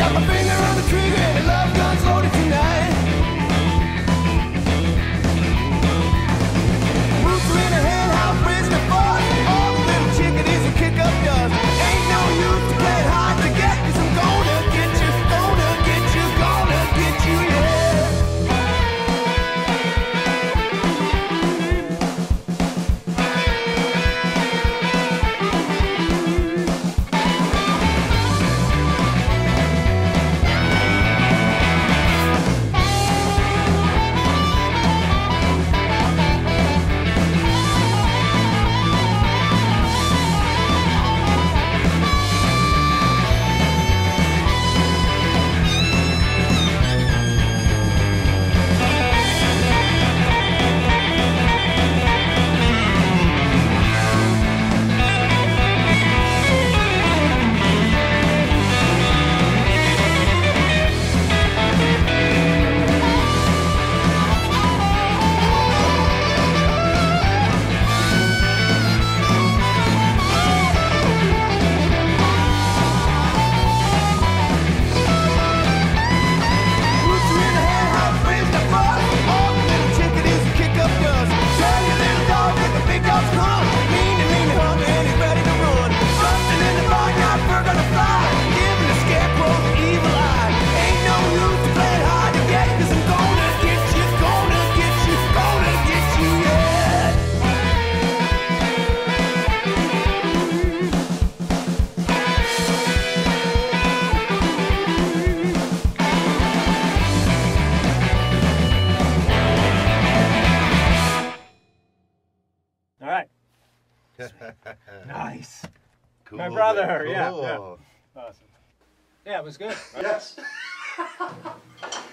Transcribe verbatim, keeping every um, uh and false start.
got my finger on the trigger and the love gun's loaded tonight. Rooster in her hand, how bridge the far. All the little chickadees will kick up dust. Ain't no use to play hard to get, 'cause I'm gonna get you, gonna get you, gonna get you, yeah. Nice. Cool, My brother, cool. yeah, yeah. Awesome. Yeah, it was good. Yes.